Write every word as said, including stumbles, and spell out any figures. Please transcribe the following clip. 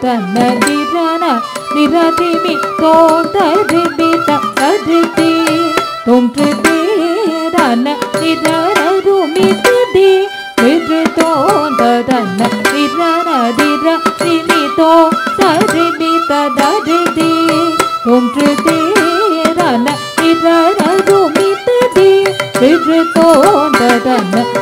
தன திரன நிரதிமி தோந்தரிபித கருதி தோன்று தேரன நிரருமிதி விரு தோந்ததன நிரன திரதிமி தோந்தரிபித கருதி தோன்று தேரன நிரருமிதி விரு தோந்ததன